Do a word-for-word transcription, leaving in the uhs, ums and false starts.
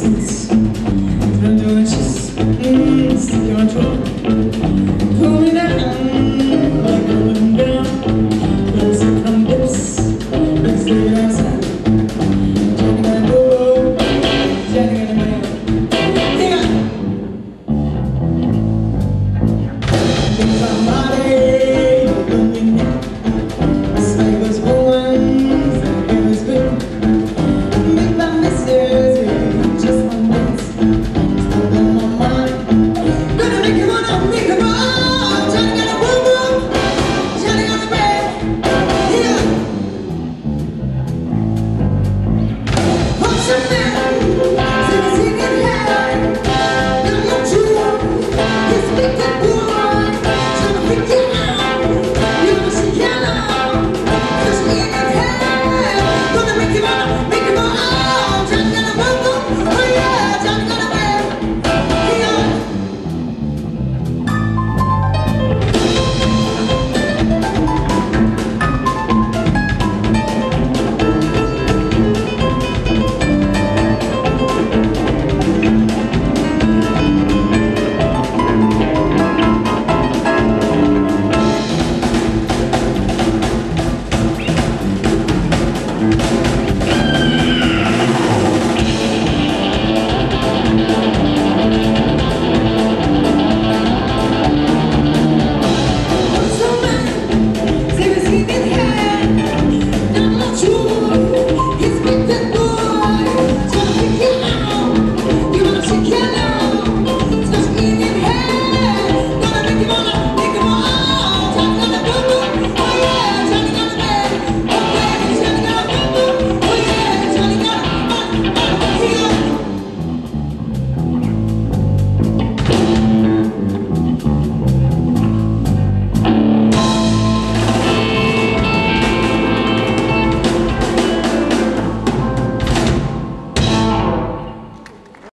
distance. Run to the chest, mm, stick your throat. Pull me down, like a rhythm down. Let's take from this, let's take it outside. Jack and I go, Jack and I go. Yeah. Think my body, when we met. It's like those ones that give us good. Make my misses, yeah, just one dance. Still on my mind. Gonna make you wanna make a roll. Johnny got a boom boom, Johnny got a break. Yeah. What's your name?